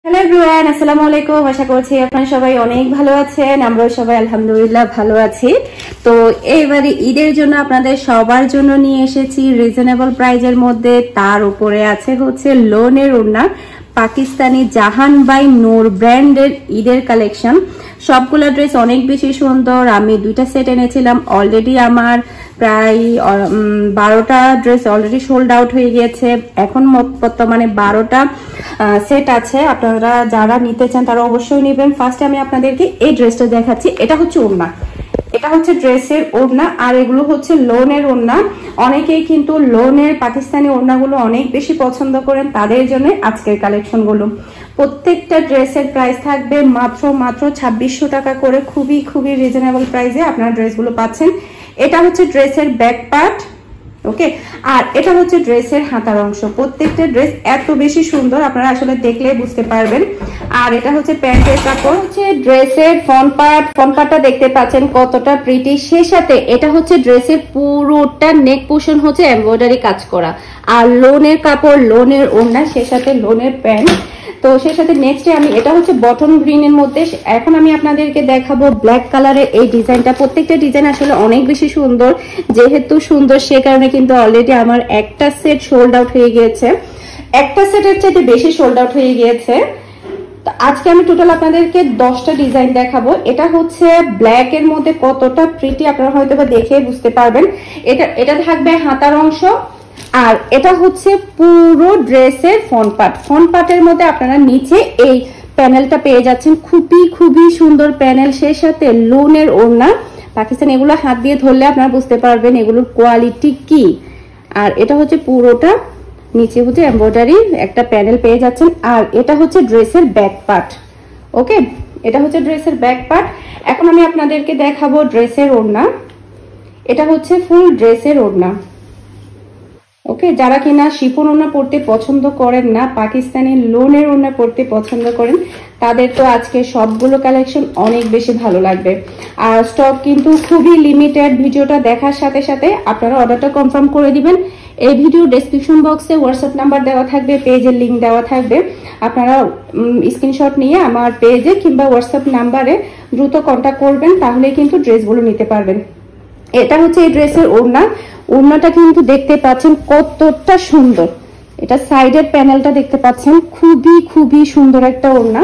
Hello everyone, আসসালামু আলাইকুম। আশা করছি আপনারা সবাই অনেক ভালো আছেন। আমরাও সবাই আলহামদুলিল্লাহ ভালো আছি। তো এইবারে ঈদের জন্য আপনাদের সবার জন্য নিয়ে এসেছি রিজনেবল প্রাইজের মধ্যে। তার উপরে আছে হচ্ছে লোনের ওড়না, পাকিস্তানি জাহান বাই নূর ব্র্যান্ডের ঈদের কালেকশন। সবগুলো ড্রেস অনেক বেশি সুন্দর। আমি দুইটা সেট এনেছিলাম, অলরেডি আমার প্রায় 12টা ড্রেস অলরেডি সোল্ড আউট হয়ে গিয়েছে। এখন বর্তমানে 12টা সেট আছে। আপনারা যারা নিতে চান তারা অবশ্যই নেবেন। ফার্স্টে আমি আপনাদেরকে এই ড্রেসটা দেখাচ্ছি। এটা হচ্ছে ওড়না, এটা হচ্ছে ড্রেসের ওড়না, আর এগুলো হচ্ছে লোনের ওড়না। অনেকেই কিন্তু লোনের পাকিস্তানি ওড়নাগুলো অনেক বেশি পছন্দ করেন, তাদের জন্য আজকের কালেকশনগুলো। প্রত্যেকটা ড্রেসের প্রাইস থাকবে মাত্র 2600 টাকা করে। খুবই রিজনেবল প্রাইসে আপনারা ড্রেসগুলো পাচ্ছেন। এটা হচ্ছে ড্রেসের ব্যাক পার্ট, ওকে, আর এটা হচ্ছে ড্রেসের হাতার অংশ। প্রত্যেকটা ড্রেস এত বেশি সুন্দর, আপনারা আসলে দেখলে বুঝতে পারবেন। আর এটা হচ্ছে প্যান্টের কাপড়। হচ্ছে ড্রেসের ফ্রন্ট পার্টটা দেখতে পাচ্ছেন কতটা প্রিটি। সেই সাথে এটা হচ্ছে ড্রেসের পুরোটা নেক পোর্শন হচ্ছে এমব্রয়ডারি কাজ করা, আর লোনের কাপড়, লোনের ওড়না, সেই সাথে লোনের প্যান্ট। তো সেই সাথে নেক্সট আমি এটা হচ্ছে বটন গ্রিনের মধ্যে। এখন আমি আপনাদেরকে দেখাবো ব্ল্যাক কালারের এই ডিজাইনটা। প্রত্যেকটা ডিজাইন আসলে অনেক বেশি সুন্দর। যেহেতু সুন্দর সে কারণে কিন্তু অলরেডি আমার একটা সেট সোল্ড আউট হয়ে গিয়েছে, একটা সেটের চাইতে বেশি সোল্ড আউট হয়ে গিয়েছে। তো আজকে আমি টোটাল আপনাদেরকে 10টা ডিজাইন দেখাবো। এটা হচ্ছে ব্ল্যাক এর মধ্যে কতটা প্রিটি, আপনারা হয়তো বা দেখে বুঝতে পারবেন। এটা থাকবে হাতার অংশ, আর এটা হচ্ছে পুরো ড্রেসের ফ্রন্ট পার্টের মধ্যে আপনারা নিচে এই প্যানেলটা পেয়ে যাচ্ছেন। খুবই সুন্দর প্যানেল, সেই সাথে লোনের ওড়না পাকিস্তান। এগুলো হাত দিয়ে ধরলে আপনারা বুঝতে পারবেন এগুলোর কোয়ালিটি কি। আর এটা হচ্ছে পুরোটা নিচে হচ্ছে এমব্রয়ডারি একটা প্যানেল পেয়ে যাচ্ছেন। আর এটা হচ্ছে ড্রেসের ব্যাক পার্ট, ওকে, এটা হচ্ছে ড্রেসের ব্যাক পার্ট। এখন আমি আপনাদেরকে দেখাবো ড্রেসের ওড়না। এটা হচ্ছে ফুল ড্রেসের ওড়না, ওকে। যারা কিনা শিফন ওড়না পড়তে পছন্দ করেন না, পাকিস্তানি লোনের ওড়না পড়তে পছন্দ করেন, তাদের তো আজকে সবগুলো কালেকশন অনেক বেশি ভালো লাগবে। আর স্টক কিন্তু খুবই লিমিটেড। ভিডিওটা দেখার সাথে সাথে আপনারা অর্ডারটা কনফার্ম করে দিবেন। এই ভিডিও ডেসক্রিপশন বক্সে হোয়াটসঅ্যাপ নাম্বার দেওয়া থাকবে, পেজের লিঙ্ক দেওয়া থাকবে। আপনারা স্ক্রিনশট নিয়ে আমার পেজে কিংবা হোয়াটসঅ্যাপ নাম্বারে দ্রুত কন্ট্যাক্ট করবেন, তাহলে কিন্তু ড্রেসগুলো নিতে পারবেন। এটা হচ্ছে এই ড্রেসের ওড়না। ওড়নাটা কিন্তু দেখতে পাচ্ছেন কতটা সুন্দর। এটা সাইডের প্যানেলটা দেখতে পাচ্ছেন, খুবই সুন্দর একটা ওড়না।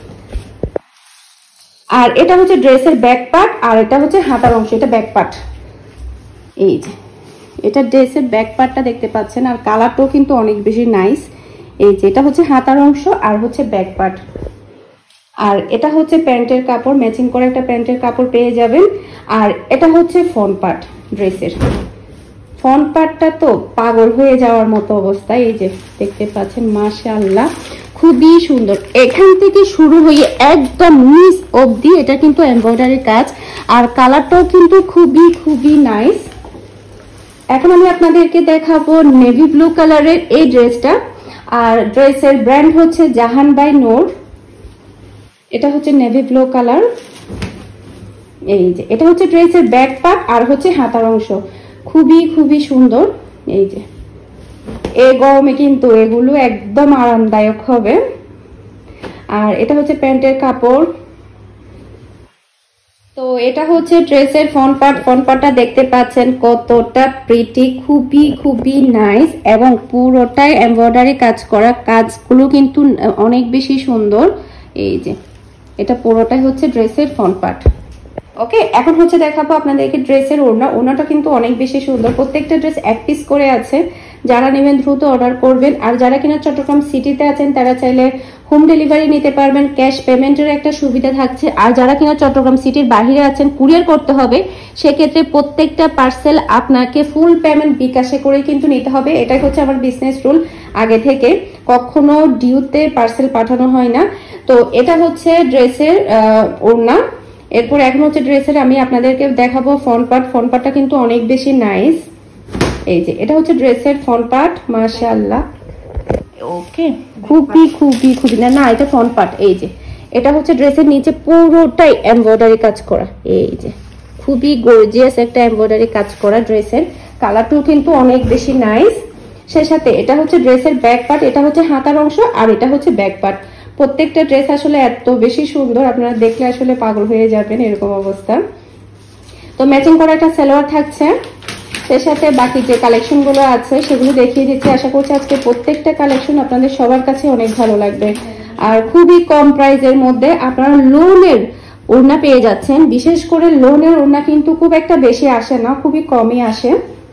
আর এটা হচ্ছে ড্রেসের ব্যাক পার্ট, আর এটা হচ্ছে হাতার অংশ। এটা ব্যাক পার্ট, এই যে এটা ড্রেসের ব্যাক পার্টটা দেখতে পাচ্ছেন। আর কালারটাও কিন্তু অনেক বেশি নাইস। এই যে এটা হচ্ছে হাতার অংশ আর হচ্ছে ব্যাক পার্ট। আর এটা হচ্ছে প্যান্টের কাপড়, ম্যাচিং করে একটা প্যান্টের কাপড় পেয়ে যাবেন। আর এটা হচ্ছে ফ্রন্ট পার্ট। ড্রেসের ফ্রন্ট পার্টটা তো পাগল হয়ে যাওয়ার মতো অবস্থা। এই যে দেখতে পাচ্ছেন, মাশাআল্লাহ খুবই সুন্দর। এখান থেকে শুরু হয়ে একদম নিচ অবধি এটা কিন্তু এমব্রয়ডারি কাজ, আর কালারটাও কিন্তু খুবই নাইস। এখন আমি আপনাদেরকে দেখাবো নেভি ব্লু কালারের এই ড্রেসটা। আর ড্রেসের ব্র্যান্ড হচ্ছে জাহান বাই নূর। এটা হচ্ছে নেভি ব্লু কালার। এই যে এটা হচ্ছে ড্রেসের ব্যাক পার্ট আর হচ্ছে হাতার অংশ। খুবই সুন্দর। এই যে এই গরমে কিন্তু এগুলো একদম আরামদায়ক হবে। আর এটা হচ্ছে প্যান্টের কাপড়। তো এটা হচ্ছে ড্রেসের ফ্রন্ট পার্টটা দেখতে পাচ্ছেন কতটা প্রিটি, খুবই নাইস, এবং পুরোটাই এমব্রয়ডারি কাজ করা। কাজগুলো কিন্তু অনেক বেশি সুন্দর। এই যে এটা পুরোটাই হচ্ছে ড্রেসের ফ্রন্ট পার্ট, ওকে। এখন হচ্ছে দেখাবো আপনাদেরকে ড্রেসের ওড়না। ওড়নাটা কিন্তু অনেক বেশি সুন্দর। প্রত্যেকটা ড্রেস এক পিস করে আছে। যারা নেবেন দ্রুত অর্ডার করবেন। আর যারা কিনা চট্টগ্রাম সিটিতে আছেন তারা চাইলে হোম ডেলিভারি নিতে পারবেন, ক্যাশ পেমেন্টের একটা সুবিধা থাকছে। আর যারা কিনা চট্টগ্রাম সিটির বাইরে আছেন, কুরিয়ার করতে হবে, সেক্ষেত্রে প্রত্যেকটা পার্সেল আপনাকে ফুল পেমেন্ট বিকাশে করে কিন্তু নিতে হবে। এটাই হচ্ছে আমার বিজনেস রুল। আগে থেকে কখনো ডিউতে পার্সেল পাঠানো হয় না। তো এটা হচ্ছে ড্রেসের ওড়না। এরপর এখন হচ্ছে ড্রেসের আমি আপনাদেরকে দেখাবো ফ্রন্ট পার্টটা কিন্তু অনেক বেশি নাইস। এই যে এটা হচ্ছে ড্রেসের ফ্রন্ট পার্ট, মাশাআল্লাহ, ওকে। খুবই না এটা ফ্রন্ট পার্ট। এই যে এটা হচ্ছে ড্রেসের নিচে পুরোটাই এমব্রয়ডারি কাজ করা। এই যে খুবই গর্জিয়াস একটা এমব্রয়ডারি কাজ করা। ড্রেসের কালারটাও কিন্তু অনেক বেশি নাইস। সেই সাথে এটা হচ্ছে ড্রেসের ব্যাক পার্ট, এটা হচ্ছে হাতার অংশ, আর এটা হচ্ছে ব্যাক পার্ট। প্রত্যেকটা ড্রেস আসলে এত বেশি সুন্দর, আপনারা দেখলে আসলে পাগল হয়ে যাবেন, এরকম অবস্থা। তো ম্যাচিং করা একটা সালোয়ার থাকছে, এর সাথে বাকি যে কালেকশন গুলো আছে সেগুলো দেখিয়ে দিচ্ছি। আশা করছি আজকে প্রত্যেকটা কালেকশন আপনাদের সবার কাছে অনেক ভালো লাগবে। আর খুবই কম প্রাইসের মধ্যে আপনারা লোনের ওড়না পেয়ে যাচ্ছেন। বিশেষ করে লোনের ওড়না কিন্তু খুব একটা বেশি আসে না, খুবই কমই আসে।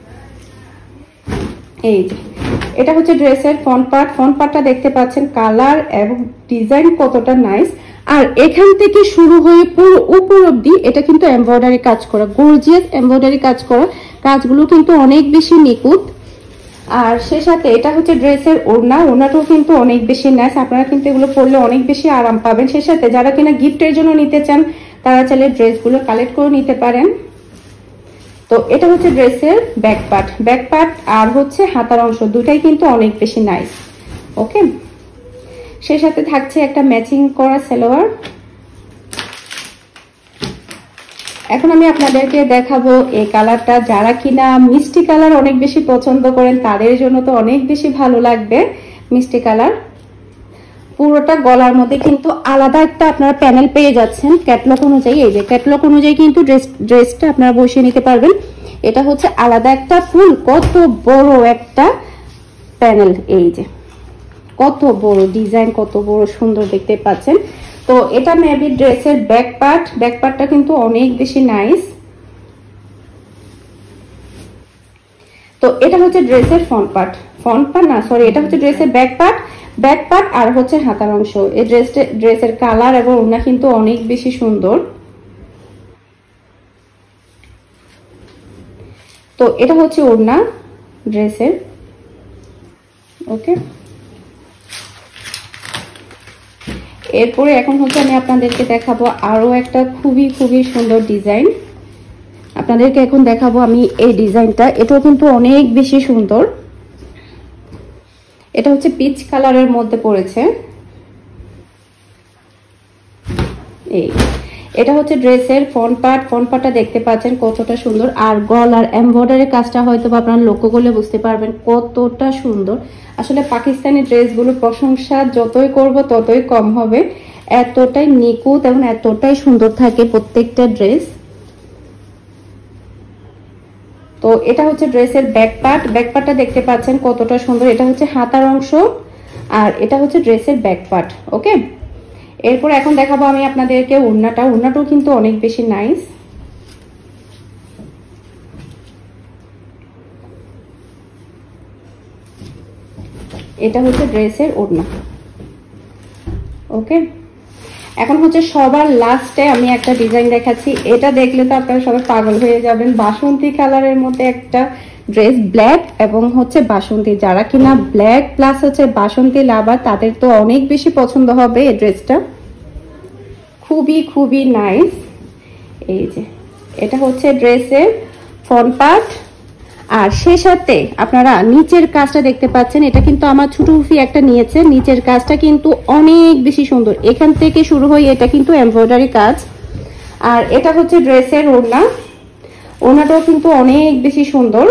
এই যে এটা হচ্ছে ড্রেসের ফ্রন্ট পার্ট। ফ্রন্ট পার্টটা দেখতে পাচ্ছেন, কালার এবং ডিজাইন কতটা নাইস। আর এখান থেকে শুরু হয়ে পুরো উপর অব্দি এটা কিন্তু এমব্রয়ডারি কাজ করা, গর্জিয়াস এমব্রয়ডারি কাজ করা, কাজগুলো কিন্তু অনেক বেশি নিখুঁত। আর সে সাথে এটা হচ্ছে ড্রেসের ওড়না, ওড়নাটাও কিন্তু অনেক বেশি নাইস। আপনারা কিন্তু এগুলো পরলে অনেক বেশি আরাম পাবেন। সে সাথে যারা কিনা গিফটের জন্য নিতে চান তারা চাইলে ড্রেসগুলো কালেক্ট করে নিতে পারেন। তো এটা হচ্ছে ড্রেসের ব্যাক পার্ট। ব্যাক পার্ট আর হচ্ছে হাতার অংশ দুটাই কিন্তু অনেক বেশি নাইস। ওকে, সে সাথে থাকছে একটা ম্যাচিং করা সালোয়ার। এখন আমি আপনাদেরকে দেখাবো এই কালারটা। যারা কিনা মিষ্টি কালার অনেক বেশি পছন্দ করেন তাদের জন্য তো অনেক বেশি ভালো লাগবে মিষ্টি কালার। পুরোটা গলার মধ্যে কিন্তু আলাদা একটা আপনারা প্যানেল পেয়ে যাচ্ছেন ক্যাটলগ অনুযায়ী। এই যে ক্যাটলগ অনুযায়ী কিন্তু ড্রেসটা আপনারা বসিয়ে নিতে পারবেন। এটা হচ্ছে আলাদা একটা ফুল, কত বড় একটা প্যানেল, এই যে কত বড় ডিজাইন, কত বড় সুন্দর দেখতে পাচ্ছেন। তো এটা মেবি ড্রেসের ব্যাক পার্ট। ব্যাক পার্টটা কিন্তু অনেক বেশি নাইস। তো এটা হচ্ছে ড্রেসের ফ্রন্ট পার্ট, ফ্রন্ট পার্ট না সরি, এটা হচ্ছে ড্রেসের ব্যাক পার্ট। ব্যাক পার্ট আর হচ্ছে হাতার অংশ। এই ড্রেসের কালার এবং ওড়না কিন্তু অনেক বেশি সুন্দর। তো এটা হচ্ছে ওড়না ড্রেসের। ওকে, এরপরে এখন হচ্ছে আমি আপনাদেরকে দেখাবো আরো একটা খুবই খুবই সুন্দর ডিজাইন। আপনাদেরকে এখন দেখাবো আমি এই ডিজাইনটা, এটাও কিন্তু অনেক বেশি সুন্দর। এটা হচ্ছে পিচ কালারের মধ্যে পড়েছে। এই এটা হচ্ছে ড্রেসের ফ্রন্ট পার্ট। ফ্রন্ট পার্টটা দেখতে পাচ্ছেন কতটা সুন্দর। আর গলার এমব্রয়ডারি কাজটা হয়তো আপনারা লক্ষ্য করলে বুঝতে পারবেন কতটা সুন্দর। আসলে পাকিস্তানি ড্রেসগুলোর প্রশংসা যতই করব ততই কম হবে, এতটাই নিখুঁত এবং এতটাই সুন্দর থাকে প্রত্যেকটা ড্রেস। তো এটা হচ্ছে ড্রেসের ব্যাক পার্ট। ব্যাক পার্টটা দেখতে পাচ্ছেন কতটা সুন্দর। এটা হচ্ছে হাতার অংশ আর এটা হচ্ছে ড্রেসের ব্যাক পার্ট। ওকে, এরপর এখন দেখাবো আমি আপনাদেরকে ওড়নাটা। ওড়নাটাও কিন্তু অনেক বেশি নাইস। এটা হচ্ছে ড্রেসের ওড়না। ওকে, এখন হচ্ছে সবার লাস্টে আমি একটা ডিজাইন দেখাচ্ছি। এটা দেখলে তো আপনারা সবাই পাগল হয়ে যাবেন। বাসন্তী কালারের মধ্যে একটা ড্রেস, ব্ল্যাক এবং হচ্ছে বাসন্তী। যারা কিনা ব্ল্যাক প্লাস হচ্ছে বাসন্তী লাভার তাদের তো অনেক বেশি পছন্দ হবে এই ড্রেসটা। খুবই খুবই নাইস। এই যে এটা হচ্ছে ড্রেসের ফ্রন্ট পার্ট। আর সে সাথে আপনারা নিচের কাজটা দেখতে পাচ্ছেন, এটা কিন্তু আমার ছোট ফুফি একটা নিয়েছে। নিচের কাজটা কিন্তু অনেক বেশি সুন্দর, এখান থেকে শুরু হয়ে এটা কিন্তু এমব্রয়ডারি কাজ। আর এটা হচ্ছে ড্রেসের ওড়না। ওড়নাটাও কিন্তু অনেক বেশি সুন্দর।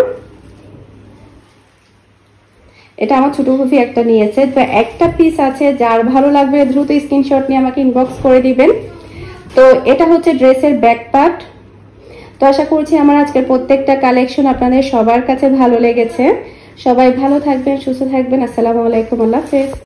এটা আমার ছোট ফুফি একটা নিয়েছে। তো একটা পিস আছে, যার ভালো লাগবে দ্রুত স্ক্রিনশট নিয়ে আমাকে ইনবক্স করে দিবেন। তো এটা হচ্ছে ড্রেসের ব্যাক পার্ট। তো আশা করছি আমার আজকের প্রত্যেকটা কালেকশন আপনাদের সবার কাছে ভালো লেগেছে। সবাই ভালো থাকবেন, সুস্থ থাকবেন। আসসালামু আলাইকুম, আল্লাহ হাফেজ।